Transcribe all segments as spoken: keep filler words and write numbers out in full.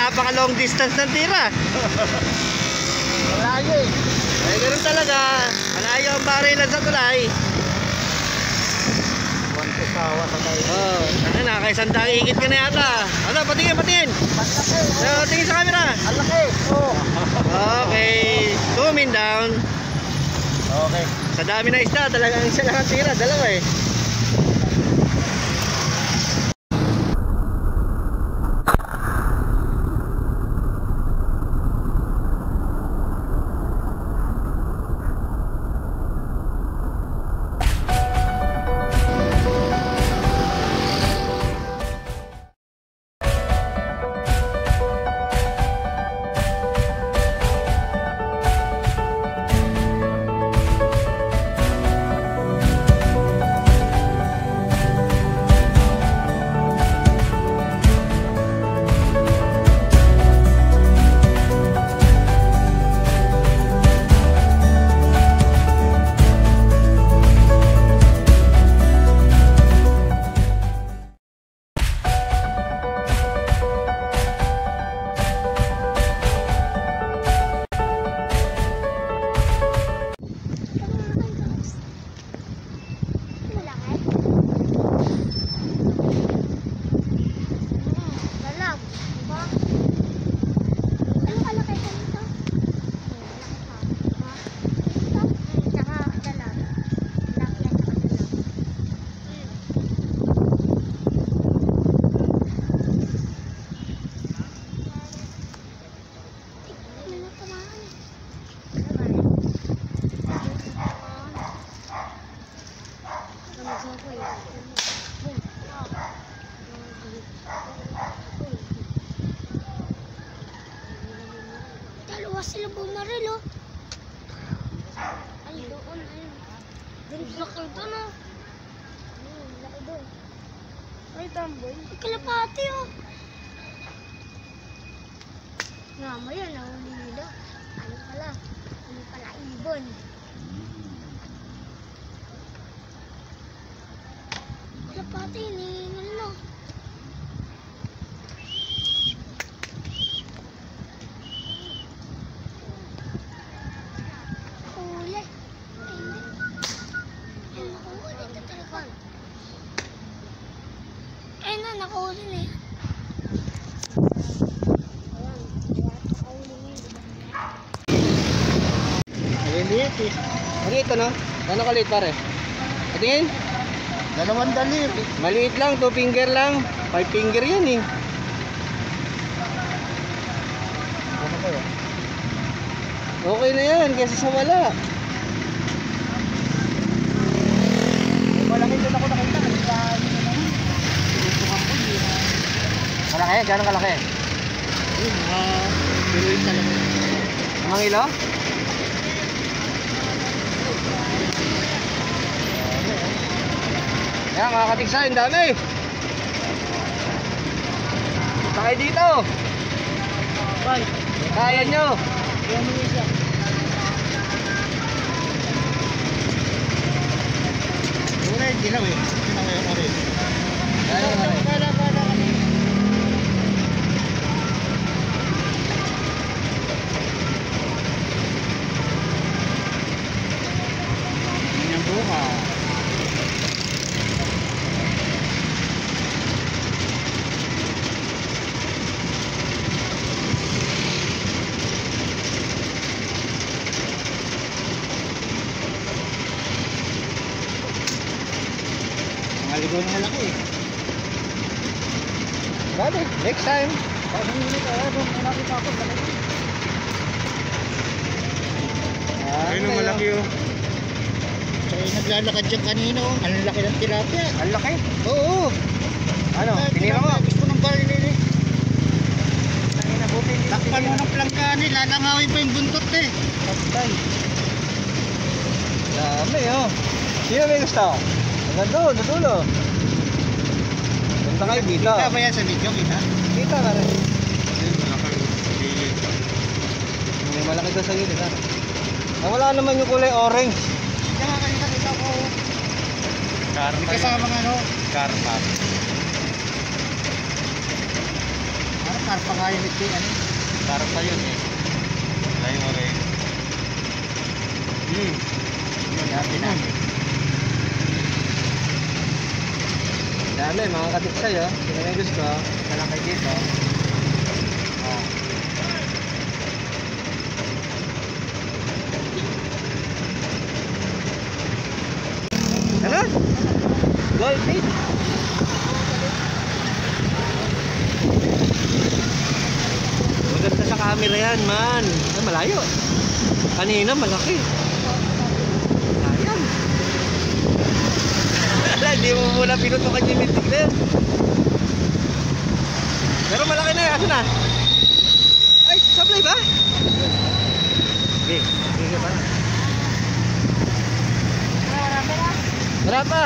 napaka long distance ng tira. Malayo eh. Ay, ganun talaga. Malayo ang barilan sa tulay. One to sawa sa tayo. Oh, ano na, kay sandang ikit ka na yata. Ano, patingin, patingin. Malaki. So, tingin sa camera. Ang laki. Oh. Okay, zooming down. Okay. Sa dami na isda, talagang isa lang ang tira, dalawa eh. Dalawa sila bumaril, oh. Ay, doon, ayun. Laki doon, oh. Ayun, laki doon. Ay, tamboy. Ay, kalapati, oh. Nga mo yun, nahuli nila. Ano pala? Ano pala, ibon. Kalapati, hinihingal, no. Ayun na, nakahuli na yan. Maliliit eh. Maliit ano? Ano kaliit pare? Patingin? Dalawang dalir eh. Maliit lang, two finger lang. Five finger yan eh. Ano kayo? Okay na yan, kasi sa wala. Malaki doon ako nakita. Malaki? Gano'ng kalaki? Yun, mga piruin talaga. Mga ilo? Yan, mga katigsa, yung dami. Punta kayo dito. Bye. Kaya nyo. Yan mo isa. Wala yung dilaw eh. Dilaw yung orange. Kaya nyo. Kala, kala, kala. Yan yung buka. Maligaw na malaki eh. Grabe, next time. Parang hindi ka, eh, doon nakita ako malaki. Ayun ang malaki oh. Tsaka yung naglalakad dyan kanina oh. Ang laki ng tilapia. Ang laki. Oo. Ano, Ah, tinira mo? tilapia, gusto ng baril eh. Tangina, buti hindi Takpan mo tinira. ng plangkaan eh. Lalangawin pa yung buntot eh. Patay. Dami oh. Sino may gusto? Hanggang doon, sa dulo. Punta kayo dito. Kita ba yan sa video? Kita? Kita ka rin. Ayun, malaki. May malaki doon sa gilid ha. Nawala naman yung kulay orange. Kaya nga kanina kita ko. Karpa. May kasamang ano. Karpa. Harap karpa nga yung iti, ano? Karpa yun eh. Wala yung oray. Hmm. Yun, natin natin. Dami, mga katiksay oh. Sino may gusto? Talang kayo dito. Oh. Ano? Gold fish? Maganda sa camera yan, man. Ay, malayo. Kanina, malaki. Sayang. Hindi mo muna pinutukan yung mintig na yan. Pero malaki na yan. Aso na? Ay, sablay ba? Sige, sige pa. Wala pa.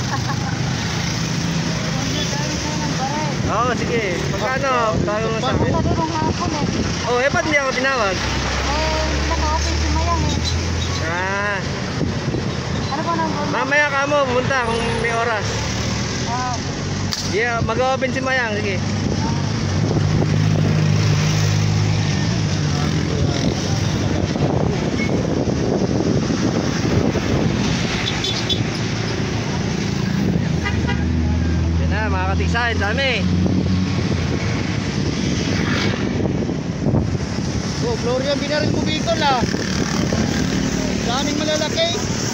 Oo, sige. Magkano? Tayo nga sa akin. Oh, eh, ba't hindi ako tinawag? Ah. Mamaya ka mo, pumunta kung may oras. Yeah, mag-open si Mayang, sige. Yan na, mga katiksahin, dami. Oh, Gloria, binaril mo Bicol ah. Daming malalaki.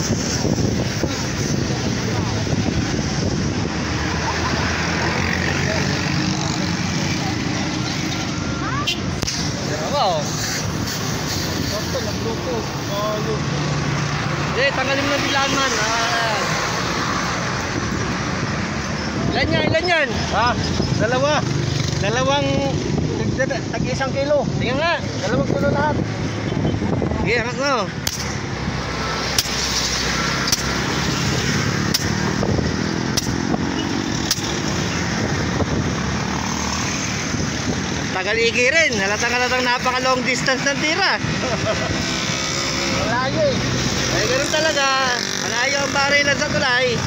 Wow. Sakto, nagluto. Ayo. Hindi, tanggalin mo ng bilaan man. Ah. Ilan yan, ilan yan? Ha? Dalawa. Dalawang tag-isang kilo. Tingnan nga. Dalawang kilo lahat. Sige, angat mo. Tagal-igi rin. Halatang halatang napaka long distance ng tira. Malayo eh. Ay, ganun talaga. Malayo ang barilan sa tulay.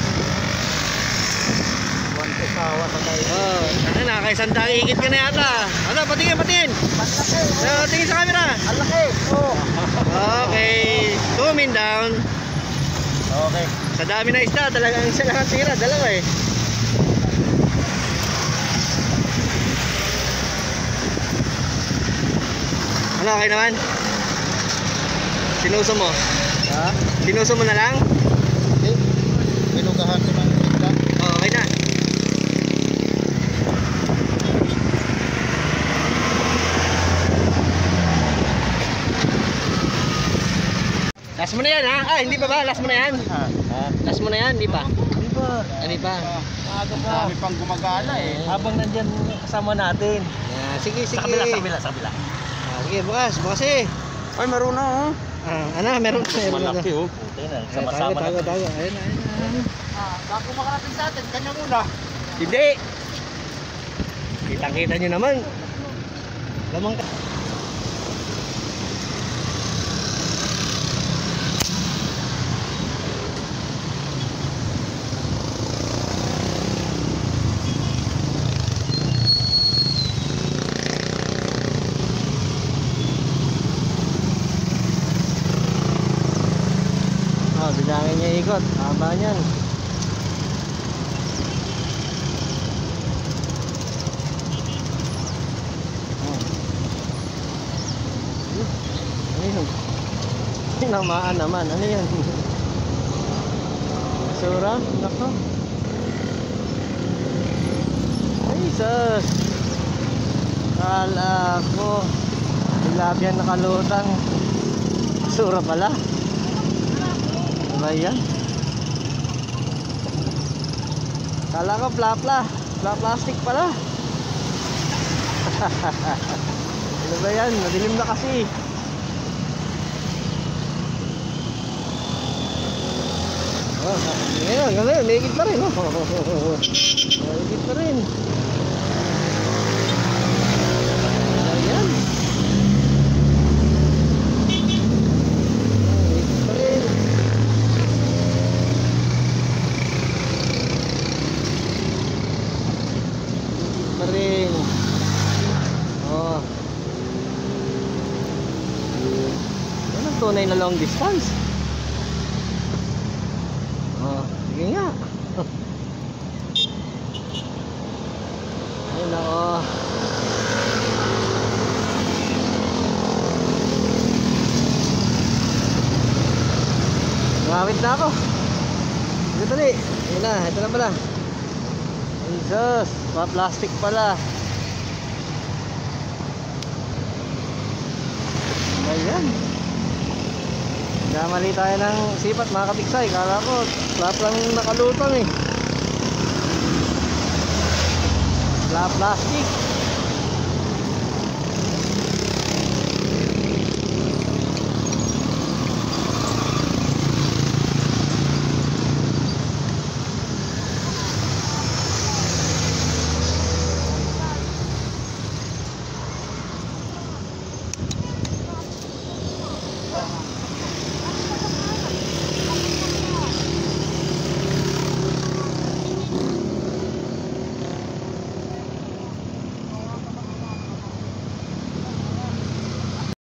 One kawa sa tayo. Oh, ano na, kay sandang higit ka na yata. Ano, patingin, patingin. Malaki. Uh, tingin sa camera. Ang laki. Oh. Okay, zooming down. Okay. Sa dami na isda, talagang isa lang ang tira. Dalawa eh. Ano, okay naman? Sinuso mo? Ha? Sinuso mo na lang? Okay. Binugahan ko ng isda. Oh, okay na. Last mo na yan ha? Ah, hindi pa ba? Last mo na yan? Ha? Ha? Last mo na yan? Hindi pa? Hindi ba? Hindi pa? Maaga pa. Dami pang gumagala eh. Habang nandyan kasama natin. Yeah, sige, sige. Sa kabila, sa kabila, sa kabila. Ah, sige, bukas, bukas eh. Ay, marunong oh. Ah, ano, meron ka. Malaki oh. Puti na. Sama-sama Tago, na. tago, ayun, ayun, ayun. Ah, bago makarating sa atin, kanya muna. Hindi. Kita-kita nyo naman. Lamang ka. Oh, bilangin niya ikot. Haba niyan. Ano yun? Tinamaan naman. Ano yan? Sura? Nako. Ay, sus. Kala ko. Tilapia nakalutang. Sura pala. Ano ba yan? Kala ko plapla. Pla plastic pala. Ano ba yan? Madilim na kasi. Oh, ngayon, ngayon, may higit pa rin. Oh. May higit pa rin. Ayan. May higit pa rin. Higit pa rin. tunay na long distance. Oh, sige nga. Ay nako. Ngawit na ako. Ito tali. Ayun na, ito na pala. Jesus, pa-plastic pala. Ayan. Namali tayo ng sipat mga kapiksay. Kala ko, flap lang nakalutang eh. Flap plastic.